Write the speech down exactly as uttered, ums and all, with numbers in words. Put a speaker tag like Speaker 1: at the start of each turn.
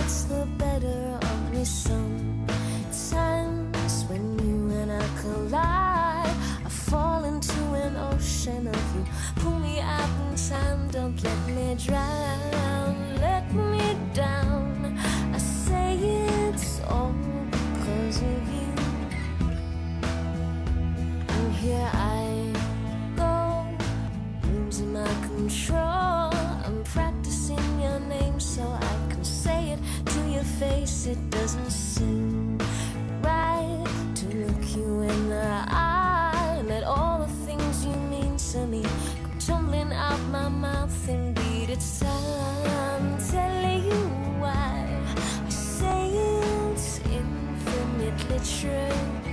Speaker 1: gets the better of me sometimes. When you and I collide, I fall into an ocean of you. Pull me out in time, don't let me drown. Let me down, I say it's all because of you. And here I go, losing my control. I'm practicing your name so I can say it to your face. It doesn't seem right to look you in the eye and let all the things you mean to me come tumbling out my mouth. Indeed, it's time telling you why I say it's infinitely true.